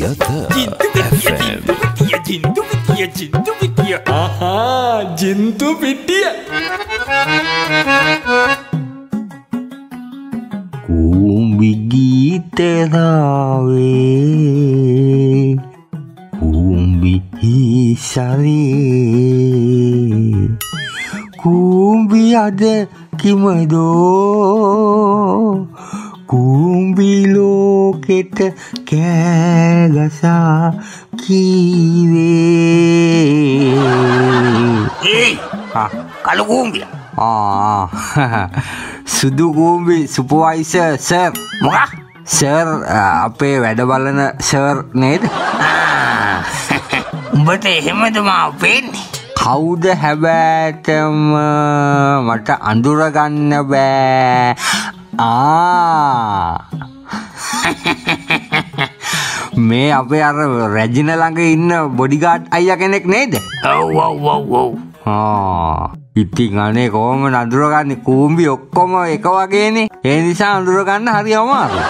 Jintu Pitia. Kumbi giterawe, kumbi hisare, kumbi ada kimado, kumbi loketa kagasa kiwe. Kalau kumbi සුදු කූඹි supervisor sir. මොකක්? Sir අපේ වැඩ බලන සර් නේද? උඹට එහෙමද මාව පේන්නේ? කවුද හැබැයිටම මට අඳුර ගන්න බෑ. මේ අපේ අර රැජින ළඟ ඉන්න බොඩිගාඩ් අයියා කෙනෙක් නේද? ඔව්. ඉතින් අනේ කොහොමද අඳුරගන්නේ? කූඹි ඔක්කොම එක වගේනේ. ඒ නිසා අඳුරගන්න හරි අමාරුයි.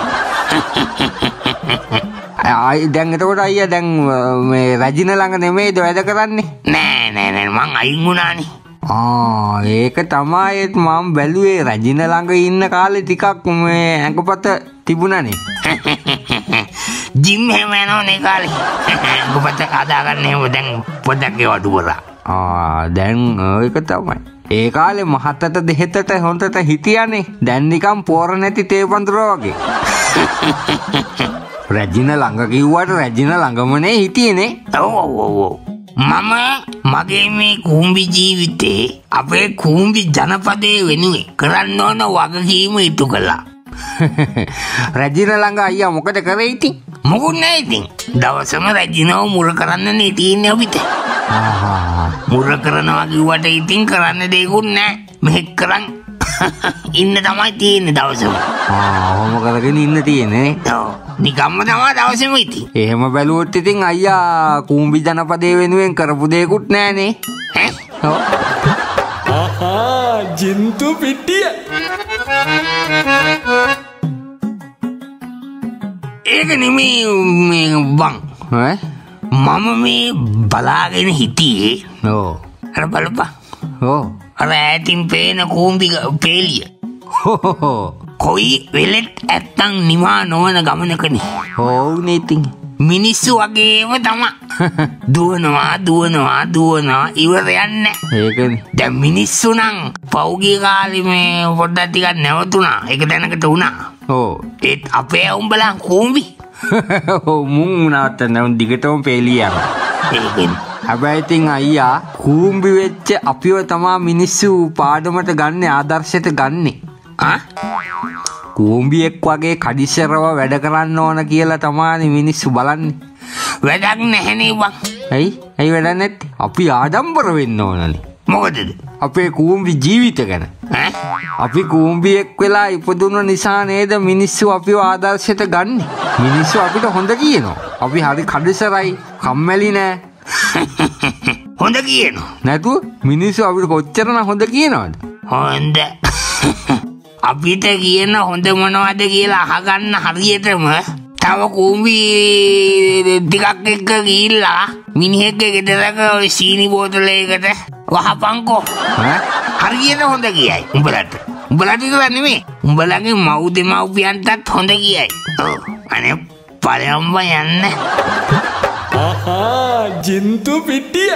දැන් එතකොට අයියා දැන් මේ රැජින ළඟ නෙමෙයිද වැඩ කරන්නේ? නෑ මං අයින් වුණානේ. ඒක තමයි මම බැලුවේ රැජින ළඟ ඉන්න කාලේ ටිකක් මේ ඇඟපත තිබුණානේ. ජිම් එහෙම යනෝනේ කාලේ. ඇඟපත හදාගන්න එහෙම දැන් පොඩ්ඩක් ඒව අඩු කරා. දැන් ඒක තමයි. ඒ කාලේ මහතට දෙහෙතට හොඳට හිටියානේ. දැන් නිකන් පෝර නැති තේ වඳුර වගේ. රැජින ළඟ කිව්වට රැජින ළඟමනේ හිටියේනේ. ඔව්. මම මගේ මේ කූඹි ජීවිතේ අපේ කූඹි ජනපදයේ වෙනුවෙන් කරන්න ඕන වගකීම ඉටු කළා. රැජින ළඟ අයියා මොකද කරේ ඉතින්? මොකුත් නෑ ඉතින්. දවසම රැජිනව මුර කරන්නනේ තියෙන්නේ අපිට. මුර කරනවා කිව්වට ඉතින් කරන්න දෙයක්වත් නෑ. මෙහෙක් කරන් ඉන්න තමයි තියෙන්නේ දවසම. ඔහොම කරගෙන ඉන්න තියෙන්නේ. ඔව්. නිකම්ම තමයි දවසම ඉතින්. එහෙම බැලුවොත් ඉතින් අයියා කූඹි ජනපදයේ වෙනුවෙන් කරපු දෙයක්වත් නෑනේ. Jintu Pitia. ඒක නෙමෙයි බං. මම මේ බලාගෙන හිටියේ. අර බලපන්. අර ඈතින් පේන කූඹි පේලිය. කොයි වෙලෙත් ඇත්තන් නිමා නොවන ගමනකනේ. ඕනේ ඉතින්. මිනිස්සු වගේම තමයි. දුවනවා ඉවරයක් නැහැ. ඒකනේ. දැන් මිනිස්සු නම් පෞගිය කාලේ මේ පොඩ්ඩක් ටිකක් නැවතුණා. ඒක දැනකට වුණා. ඒත් අපේ උඹලා කූඹි. මුන් උනාට නම් දිගටම පේලියක්. ඒකනේ. හැබැයි ඉතින් අයියා කූඹි වෙච්ච අපිව තමයි මිනිස්සු පාඩමට ගන්න ආදර්ශයට ගන්නෙ. කූඹියෙක් වගේ කඩිසරව වැඩ කරන්න ඕන කියලා තමයි මිනිස්සු බලන්නේ. වැඩක් නැහැනේ බං. ඇයි වැඩක් නැත්තේ? අපි ආඩම්බර වෙන්න ඕනනේ. මොකටද? අපේ කූඹි ජීවිත ගැන. අපි කූඹියෙක් වෙලා ඉපදුන නිසා නේද මිනිස්සු අපිව ආදර්ශයට ගන්නෙ. මිනිස්සු අපිට හොඳ කියනවා. අපි හරි කඩිසරයි, කම්මැලි නෑ. හොඳ කියනවා. නැතුව මිනිස්සු අපිට කොච්චරනම් හොඳ කියනවද? හොඳ. අපිට කියන හොඳ මොනවද කියලා අහගන්න හරියටම තව කූඹි ටිකක් එක්ක ගිහිල්ලා මිනිහෙක්ගේ ගෙදරක ඔය සීනි බෝතලයකට වහපන්කෝ. හරියට හොඳ කියයි උඹලට. උඹලට විතර නෙමෙයි. උඹලගේ මව් දෙමව්පියන්ටත් හොඳ කියයි. අනේ පළයන්ම යන්න. Jintu Pitia.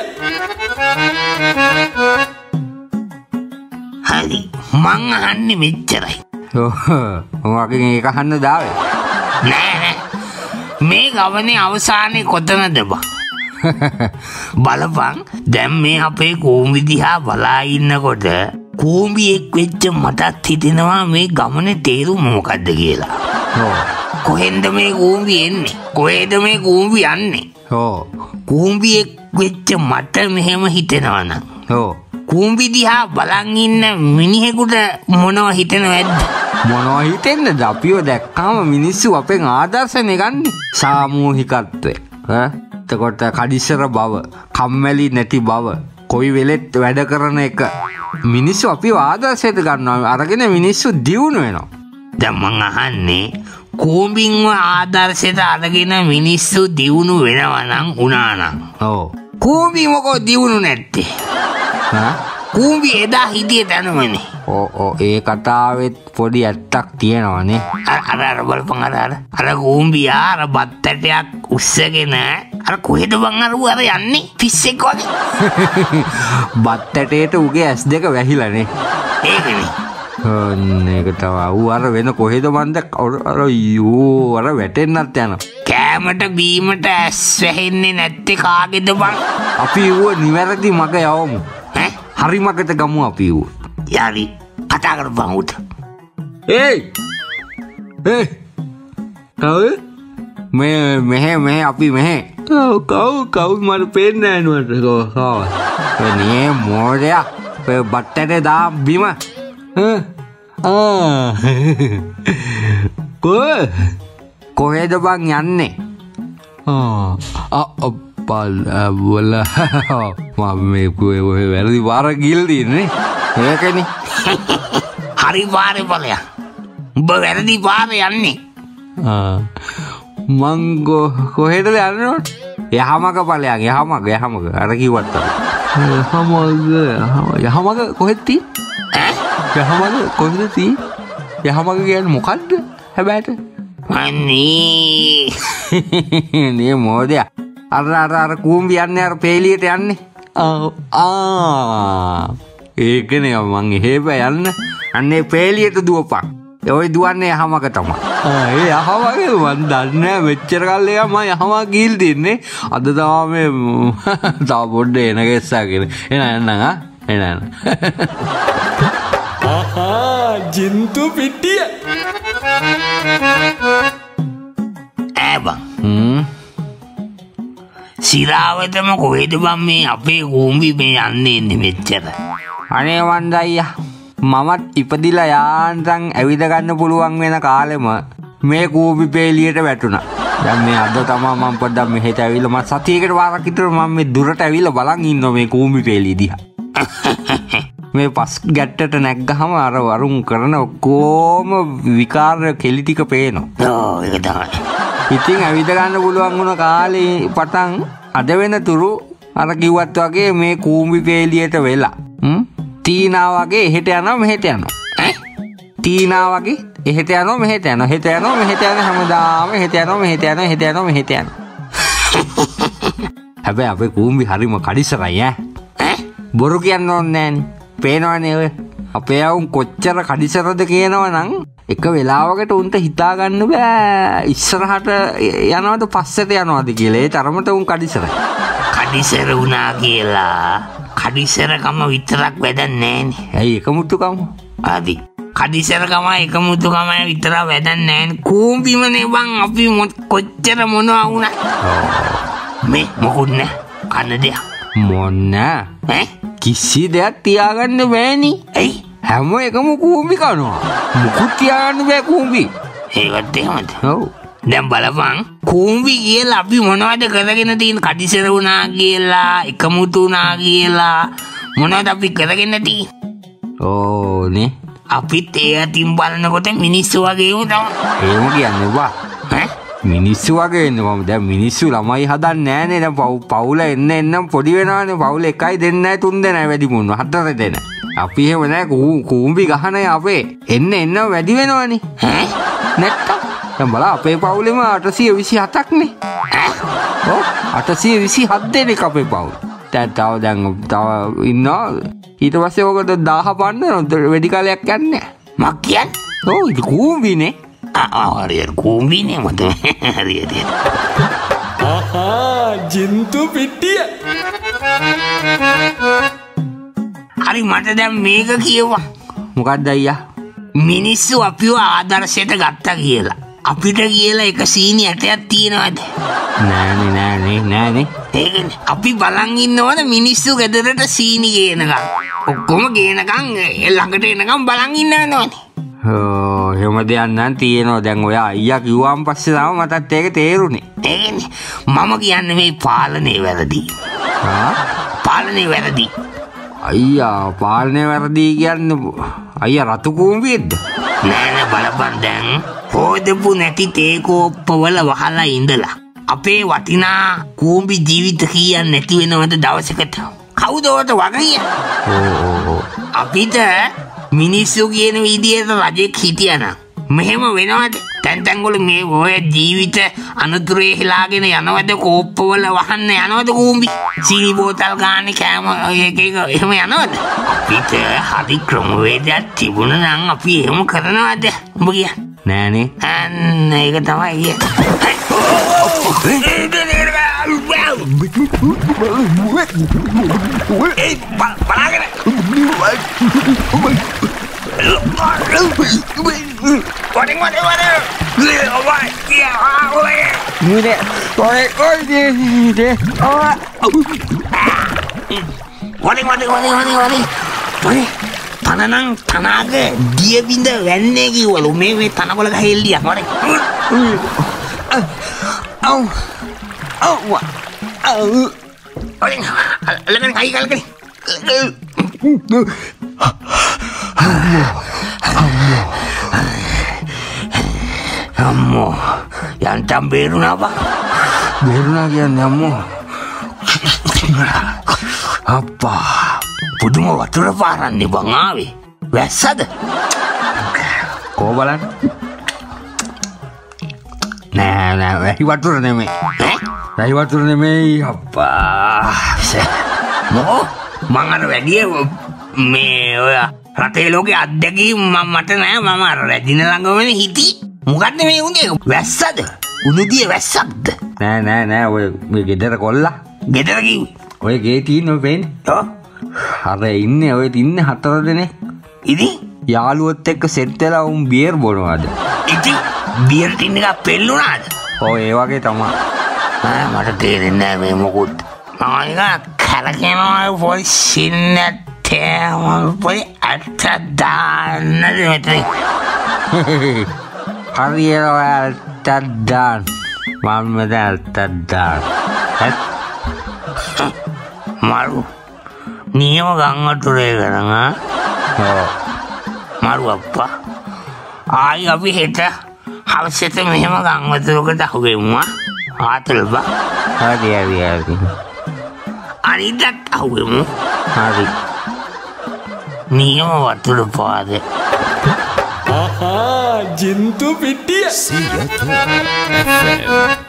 හරි. මං අහන්නේ මෙච්චරයි. මගෙන් ඒක අහන්න දාවේ. නෑ. මේ ගමනේ අවසානයේ කොතනද බං? බලපන් දැන් මේ අපේ කූඹි දිහා බලා ඉන්නකොට කූඹියෙක් වෙච්ච මටත් හිතෙනවා මේ ගමනේ තේරුම මොකද්ද කියලා. කොහෙන්ද මේ කූඹි එන්නේ? කොහෙද මේ කූඹි යන්නේ? කූඹියෙක් වෙච්ච මට මෙහෙම හිතෙනවා නම් කූඹි දිහා බලන් ඉන්න මිනිහෙකුට මොනව හිතෙනවද? මොනව හිතෙන්නද? අපිව දැක්කාම මිනිස්සු අපෙන් ආදර්ශනේ ගන්නේ. සාමූහිකත්වය. එතකොට කඩිසර බව, කම්මැලි නැති බව, කොයි වෙලෙත් වැඩ කරන එක. මිනිස්සු අපිව ආදර්ශයට ගන්නවා. අරගෙන මිනිස්සු දියුණු වෙනවා. දැන් මං අහන්නේ කූඹින්ව ආදර්ශයට අරගෙන මිනිස්සු දියුණු වෙනවා නම් උනා නම්. ඔව්. කූඹි මොකෝ දියුණු නැත්තේ? කූඹි එදා හිටියේ තනමනේ. ඒ කතාවෙත් පොඩි ඇත්තක් තියෙනවානේ. අර බලපන් අර කූඹියා අර බත් ඇටයක් උස්සගෙන අර කොහෙද බං අර යන්නේ පිස්සෙක් වගේ. බත් ඇටේට උගේ ඇස් දෙක වැහිලානේ. ඒකනේ. ඒක තමයි. අර වෙන කොහෙද මන්ද අර යෝ අර වැටෙන්නත් යනවා. කෑමට බීමට ඇස් වැහෙන්නේ නැත්තේ කාගේද බං? අපි ඌ නිවැරදි මග යවමු. හරි මගට ගමු අපි ඌ. යාරි කතා කරපන් උට. ඒයි කවුද? මෙහෙ අපි මෙහෙ. කවුද මට පේන්නේ නැහැ නේද? කවුද? නේ මොඩයා. ඔය බට්ටේ දා බිම. කොහෙද බං යන්නේ? වල මම මේ ඔය වැරදි වාර ගිල් දින්නේ. ඒකනේ. හරි පාරේ ඵලයක්. උඹ වැරදි පාරේ යන්නේ. මං කොහෙද යන්නේ? යහමක ඵලයක් යහමක අර කිව්වත් යහමක කොහෙද තියෙන්නේ? යහමක කොහෙද තියෙන්නේ? යහමක කියන්නේ මොකද්ද හැබැයිට? අනේ නේ මොඩයා. අර කූඹි යන්නේ අර පේලියට යන්නේ. ඒකනේ මං එහෙම යන්න. අන්නේ පේලියට දුවපන්. ඔය දුවන්නේ යහමක තමයි. ඒ යහමක මන් දන්නේ මෙච්චර කල් එක මම යහමක ගිහින් තින්නේ. අද තමයි මේ තව පොඩ්ඩ එන ගෙස්සගෙන. එන ආහා ජින්තු පිටිය. සිරාවතම කොහෙද බං මේ අපේ කූඹි මේ යන්නේ ඉන්නේ මෙච්චර? අනේ වන්ද අයියා මමත් ඉපදිලා යාන්තම් ඇවිද ගන්න පුළුවන් වෙන කාලෙම මේ කූඹි පේලියට වැටුණා. දැන් මේ අද තමයි මම පොඩ්ඩක් මෙහෙට ඇවිල්ලා මම සතියකට වාරක් විතර මම මේ දුරට ඇවිල්ලා බලන් ඉන්නවා මේ කූඹි පේලිය දිහා. මේ පස් ගැට්ටට නැග්ගහම අර වරුන් කරන ඔක්කොම විකාර කෙලි ටික පේනවා. ඔව් ඒක තමයි. ඉතින් ඇවිද ගන්න පුළුවන් වුණ කාලේ පටන් අද වෙනතුරු අර කිව්වත් වගේ මේ කූඹි පේලියට වෙලා තීනා වගේ එහෙට යනවා මෙහෙට යනවා. තීනා වගේ එහෙට යනවා මෙහෙට යනවා. හෙට යනවා මෙහෙට යනවා හැමදාම එහෙට යනවා මෙහෙට යනවා එහෙට යනවා මෙහෙට යනවා. හැබැයි අපේ කූඹි හරිම කඩිසරයි ඈ. බොරු කියන්න ඕනේ නෑනේ. පේනවනේ ඔය. අපේ අවුන් කොච්චර කඩිසරද කියනවනම් එක වෙලාවකට උන්ට හිතා ගන්න බෑ ඉස්සරහට යනවද පස්සට යනවද කියලා. ඒ තරමට උන් කඩිසරයි. කඩිසර වුණා කියලා කඩිසරකම විතරක් වැඩක් නෑනේ. ඇයි එකමුතුකම? ආදි කඩිසරකම එකමුතුකම විතරක් වැඩක් නෑනේ. කූඹිමනේ බං අපි කොච්චර මොනවා වුණා. මේ මොකුත් නෑ කන්න දෙයක්. මොන්න කිසි දෙයක් තියාගන්න බෑනේ. ඇයි? හැම එකම කූඹි කනවා. මුකුත් තියාගන්න බෑ කූඹි. ඒකත් එහෙමද? ඔව්. දැන් බලපන් කූඹි කියලා අපි මොනවද කරගෙන තියෙන? කඩිසර වුණා කියලා එකමුතු වුණා කියලා මොනවද අපි කරගෙන තියෙන්නේ? ඕනේ. අපිත් ඒ අතින් බලනකොට මිනිස්සු වගේම තමයි. එහෙම කියන්නේ වා. මිනිස්සු වගේ ඉන්නේ මම. දැන් මිනිස්සු ළමයි හදන්නේ නෑනේ. දැන් පවුල එන්න පොඩි වෙනවානේ. පවුල 1යි 2යි 3 දෙනයි වැඩි මුන්න 4 දෙන. අපි එහෙම නෑ කූඹි ගහනේ අපේ. එන්න වැඩි වෙනවනේ. නැත්තම් දැන් බලන්න අපේ පවුලෙම 827ක් නේ. ඔව් 827 දෙනෙක් අපේ පවුල. දැන් තව ඉන්නවා. ඊට පස්සේ ඔකට 1000 පන්න වැඩි කාලයක් යන්නේ නෑ. මක් කියන්නේ? ඔව් ඉතින් කූඹිනේ. හරියට කූඹිනේ මත හරියට. ආහා ජින්තු පිටිය. හරි මට දැන් මේක කියවන්න. මොකක්ද අයියා? මිනිස්සු අපිව ආදර්ශයට ගත්තා කියලා. අපිට කියලා එක සීනි ඇටයක් තියනවාද? නෑනේ. ඒකනේ අපි බලන් ඉන්නවද මිනිස්සු ගෙදරට සීනි ගේනකම්. ඔක්කොම ගේනකම් ළඟට එනකම් බලන් ඉන්නවනේ. එහෙම දෙයක් නම් තියෙනවා. දැන් ඔය අයියා කිව්වාන් පස්සේ තමයි මටත් ඒක තේරුනේ. ඒකනේ මම කියන්නේ මේ පාලනේ වැරදි. පාලනේ වැරදි. අයියා පාලනේ වැරදි කියන්නේ අයියා රතු කූඹියෙක්ද? නෑ බලපන් දැන් හොදපු නැති තේ කෝප්පවල වහලා ඉඳලා අපේ වටිනා කූඹි ජීවිත කියන්න නැති වෙනවද දවසකට කවුද ඔකට වගකිය අපිට මිනිස්සු කියන විදියට රජෙක් හිටියනම් මෙහෙම වෙනවද තැන් වල මේ ඔය ජීවිත අනතුරේ හිලාගෙන යනවද කෝප්පවල වහන්න යනවද කූඹි සීනි බෝතල් ගානේ කෑම එක එහෙම යනවද අපිට හරි ක්‍රමවේදයක් තිබුණා නම් අපි එහෙම කරනවද උඹ කියන්නේ නෑනේ අන්න ඒක තමයි තනනම් තනාග දිය බිඳ වැන්නේ කිව්වලු මේ තනකොළ ගහ එල්ලියක් වරේ අලගෙන කයි කල්කේ අම්මෝ යන්තම් බේරුණා බා බේරුණා කියන්නේ අම්මෝ අප්පා පුදුම වතුර පාරන්නේ බං ආවේ වැස්සද කෝ බලන්න නෑ වැහි වතුර නෙමෙයි වැහි වතුර නෙමෙයි අප්පා මොකෝ මං අර වැඩිය මේ ඔය රටේ ලෝකේ අත්දැකීම් මට නෑ මම අර රැදින ළඟම හිටි මොකද්ද මේ උනේ වැස්සද උණුදිය වැස්සක්ද නෑ ඔය මේ ගෙදර කොල්ලා ගෙදර කිව්වේ ඔය ගේ තියෙන ඔය පේන්නේ අර ඉන්නේ ඔය ඉන්නේ 4 දෙනෙක් ඉතින් යාළුවොත් එක්ක සෙට් වෙලා උන් බියර් බොනවාද ඉතින් බියර් ටින් එකක් පෙල්ලුණාද ඔව් ඒ වගේ තමයි මට තේරෙන්නේ නෑ මේ මොකුත් මම කරකිනවා පොයි සින්නත්තේ පොයි අත්ත දාන්නද මෙතන හරියට දාන්න මම මෙතන දාන්න මාරු නියම ගංගටුරේ කරනවා මාරු අප්පා ආයි අපි හෙට හවසට මෙහෙම ගංගතුරකට අහුවෙමු ආතල් බා හරි අනිද්දාත් අහුවෙමු හරි නියම වතුර පාදේ ආහා ජින්තු පිටිය සියත